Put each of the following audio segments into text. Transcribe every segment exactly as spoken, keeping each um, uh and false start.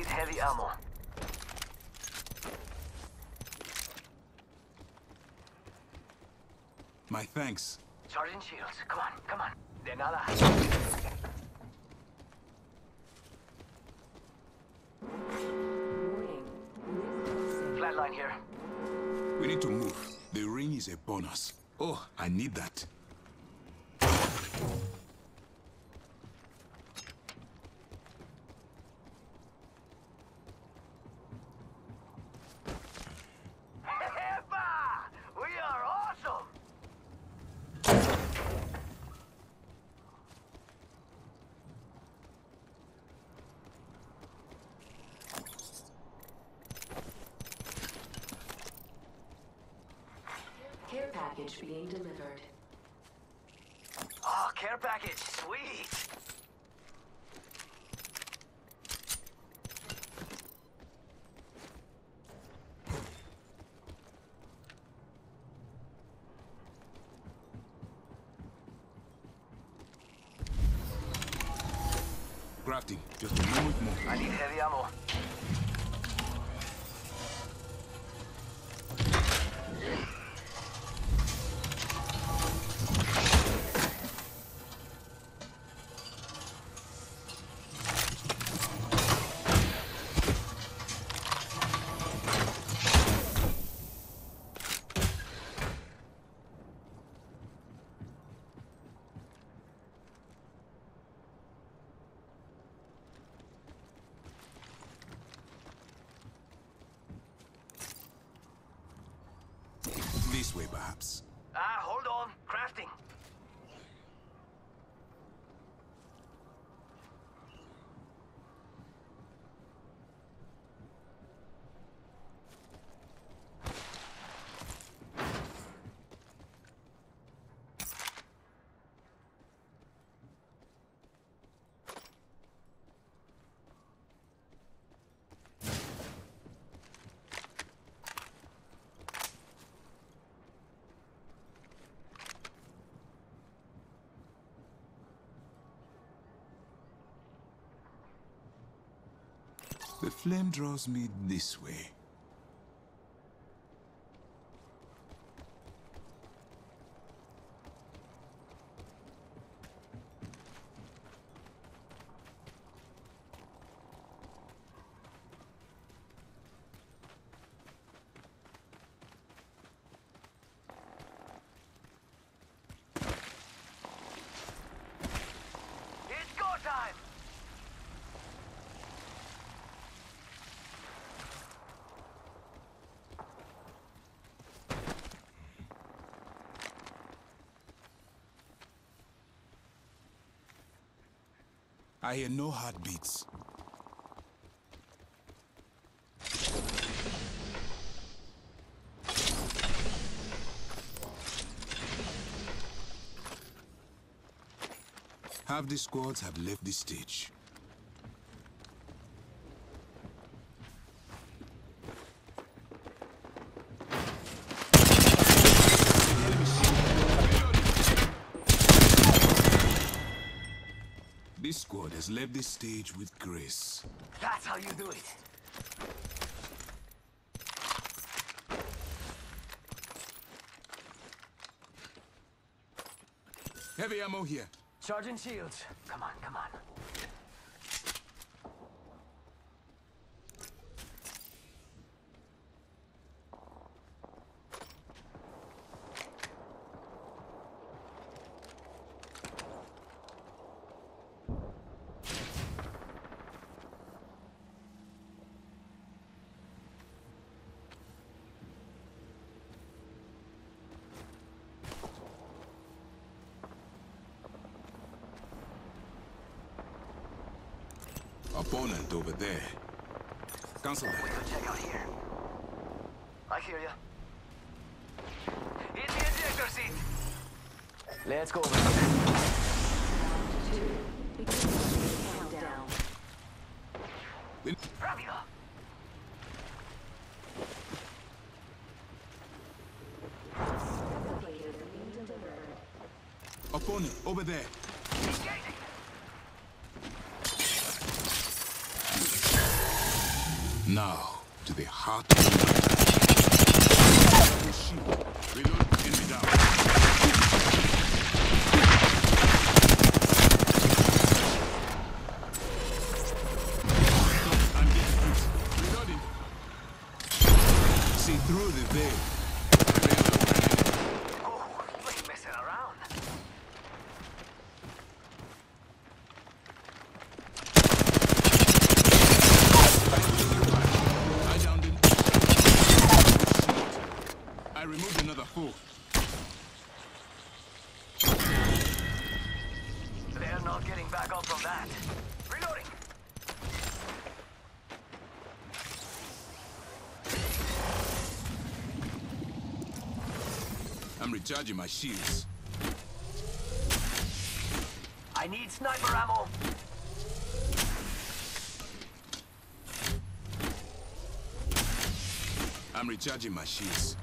need heavy ammo. My thanks. Charging shields. Come on, come on. De nada. Flatline here. We need to move. The ring is a bonus. Oh, I need that. We are awesome! Care package being delivered. Oh, care package, sweet! Crafting. Just a moment more. I need heavy ammo. This way, perhaps. Ah, hold on. Crafting. The flame draws me this way. It's go time! I hear no heartbeats. Half the squads have left the stage. This squad has left the stage with grace. That's how you do it. Heavy ammo here. Charging shields. Come on, come on. Opponent over there. Cancel that. We could check out here. I hear ya. In the ejector seat. Let's go. Countdown. Rápido. Replicator being delivered. Opponent over there. Engaging. Now, to the heart of the matter. Shield. Reload, enemy down. I'm getting hit. Reloading. See through the veil. Oh, you ain't messing around. I downed him. I removed another fool. They're not getting back up from that. Reloading. I'm recharging my shields. I need sniper ammo. I'm recharging my shields.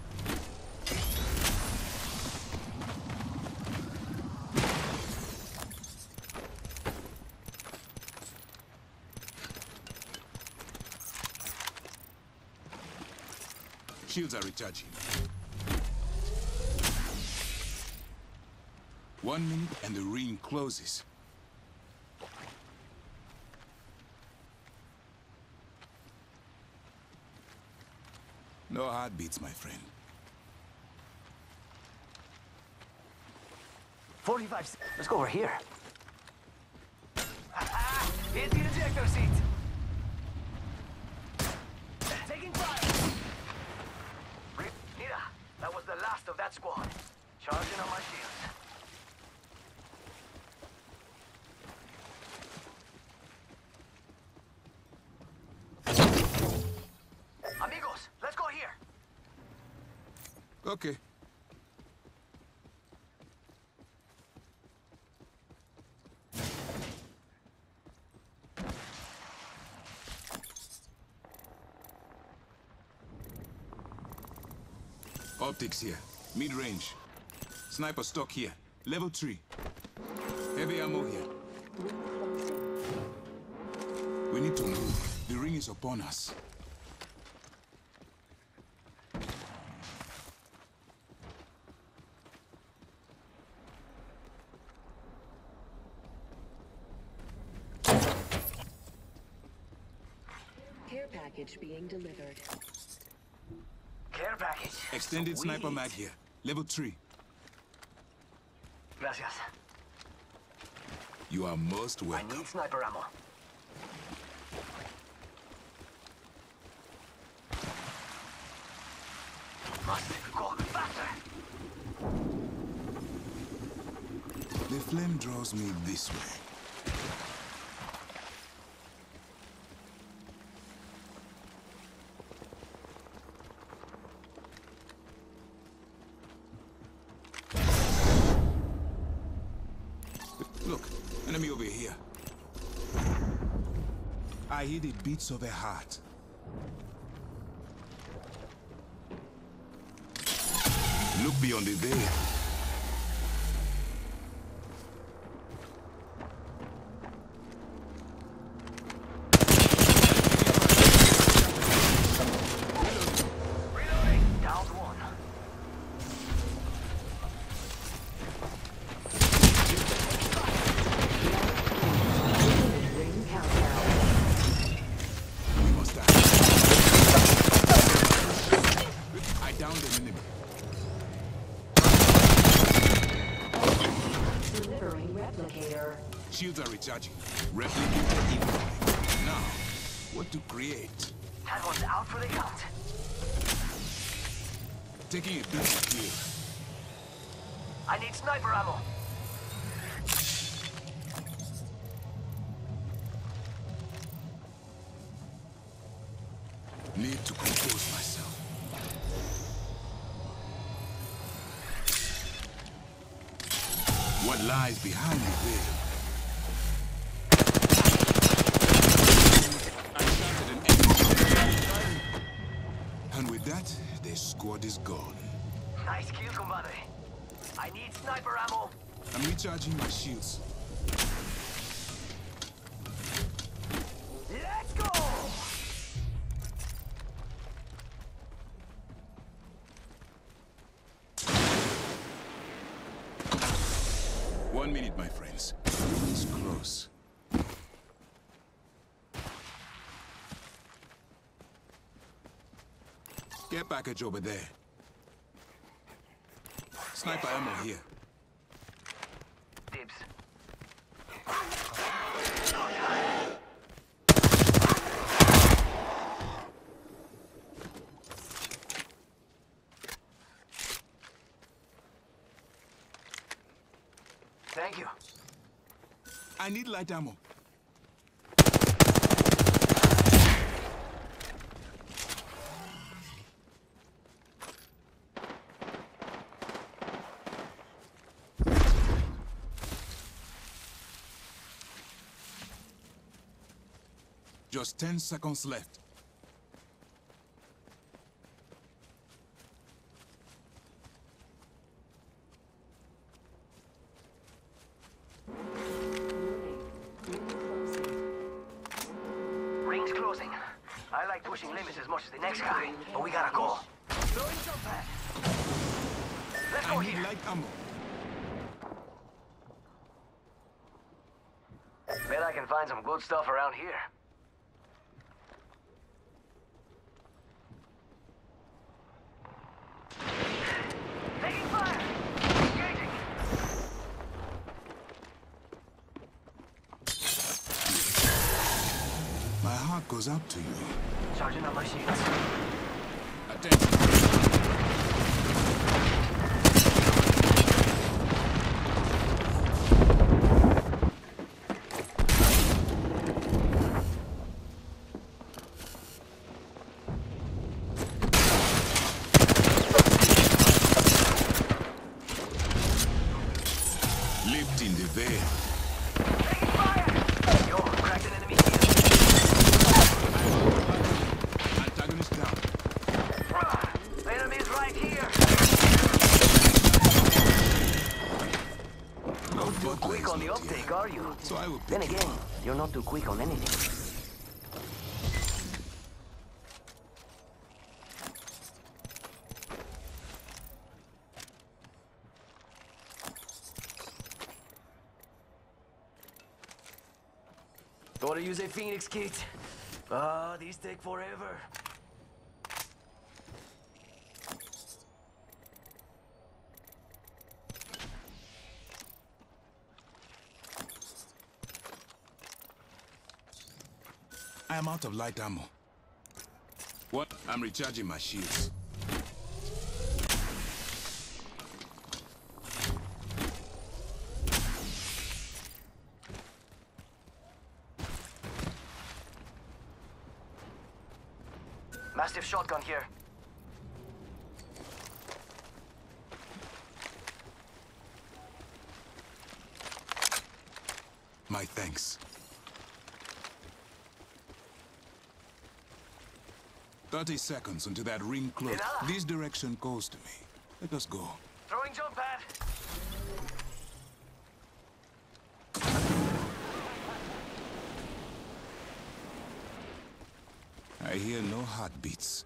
Shields are recharging. One minute and the ring closes. No heartbeats, my friend. forty-five. Let's go over here. Hit the ejector seat. Taking fire. Re Nita, that was the last of that squad. Charging on my shields. Amigos, let's go here. Okay. Optics here. Mid-range. Sniper stock here. Level three. Heavy ammo here. We need to move. The ring is upon us. Care package being delivered. Care package. Extended Sweet. sniper mag here. Level three. Gracias. You are most I welcome. need sniper ammo. Must go faster. The flame draws me this way. Look, enemy over here. I hear the beats of a heart. Look beyond the veil. Reloading. Down one. Ring countdown. We must die. I downed an enemy. Delivering replicator. Shields are recharging. Replicator incoming. Now, what to create? That one's out for the count. Taking a beat of here. I need sniper ammo. Need to compose myself. What lies behind the veil? I shouted an enemy. And with that, their squad is gone. Nice kill, compadre. I need sniper ammo. I'm recharging my shields. Let's go! One minute, my friends. It's close. Care package over there. Sniper ammo here. Dibs. Thank you. I need light ammo. Just ten seconds left. Ring's closing. I like pushing limits as much as the next guy, but we gotta go. Throwing jump pad. Let's go I need here. light ammo. Bet I can find some good stuff around here. Taking fire! Engaging! My heart goes out to you. Charging up my shields. Attention. Lift in the veil. Taking fire! Yo, cracked an enemy here. Antagonist down. Bruh, enemy's right here. No Too butler quick is on the not uptake, here. are you? So I will pick Then you again, up. you're not too quick on anything. Gotta use a Phoenix kit. Ah, these take forever. I am out of light ammo. What? I'm recharging my shields. Massive shotgun here. My thanks. Thirty seconds until that ring closes. Enough. This direction calls to me. Let us go. Throwing jump pad. I hear no heartbeats.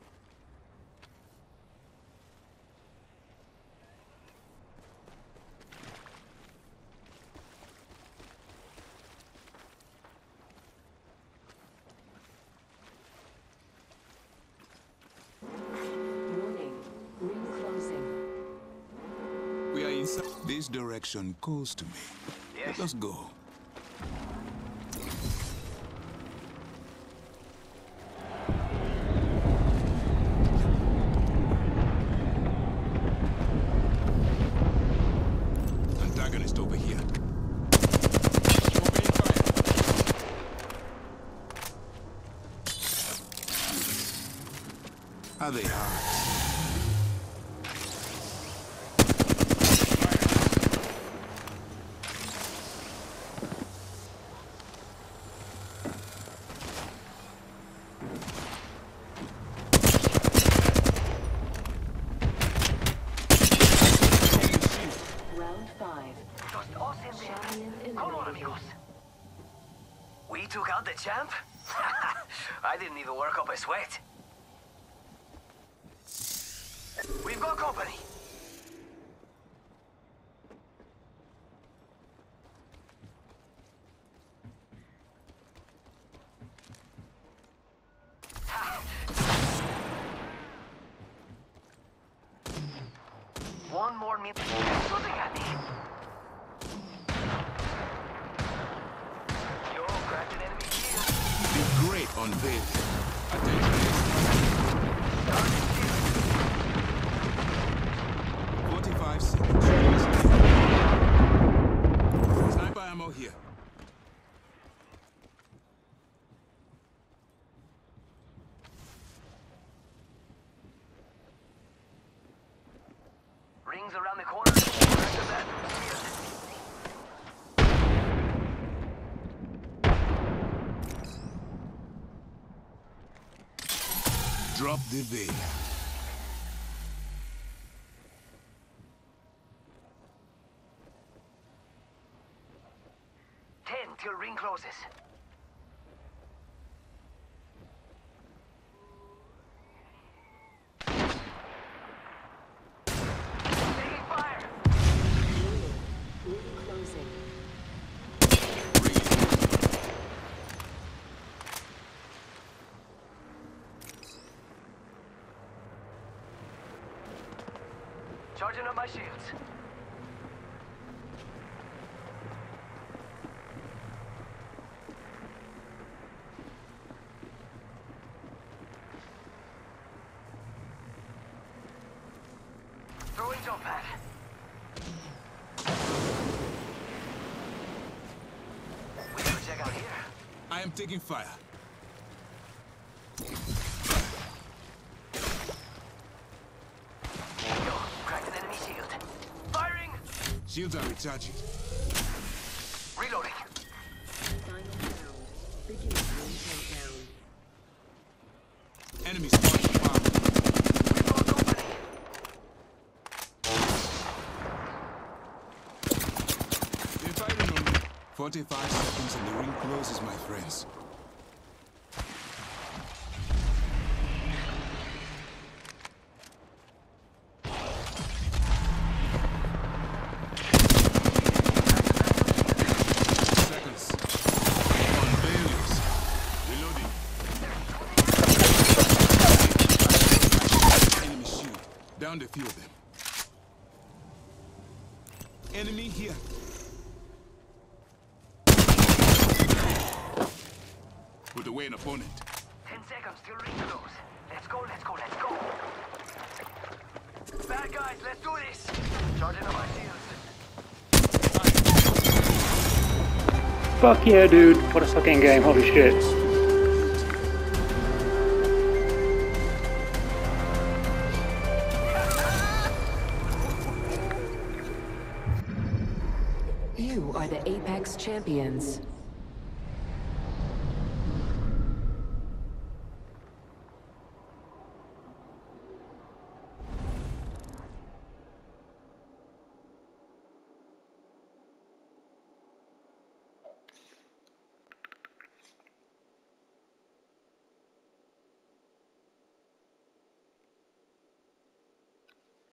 Warning. Ring closing. We are inside. This direction calls to me. Yes. Let us go. Antagonist over here. Opening fire. Are they hard? Round five. Just us in there. Champion Come on, eliminated. amigos. We took out the champ? I didn't even work up a sweat. We've got company. One more minute. Shooting at me. Yo, cracked an enemy shield. Be great on this. Attention. Target shield. forty-five seconds. Sniper ammo here. Rings around the corner. Crack the bathroom shield. Drop the veil. Ten till ring closes. Taking fire. Ring closing. Charging up my shields. Throwing jump pad. We gotta check out here. I am taking fire. Yo, cracked an enemy shield. Firing! Shields are recharging. Reloading. Final round. Beginning ring countdown. Enemy spotted fire. We broke opening. They're fighting on me. forty-five seconds and the ring closes, my friends. Seconds. On failures. Reloading. Enemy shield. Downed a few of them. Enemy here. Put away an opponent. Ten seconds till ring close. Let's go, let's go, let's go. Bad guys, let's do this. Charging up my shields. Fuck yeah, dude. What a fucking game. Holy shit. You are the Apex champions.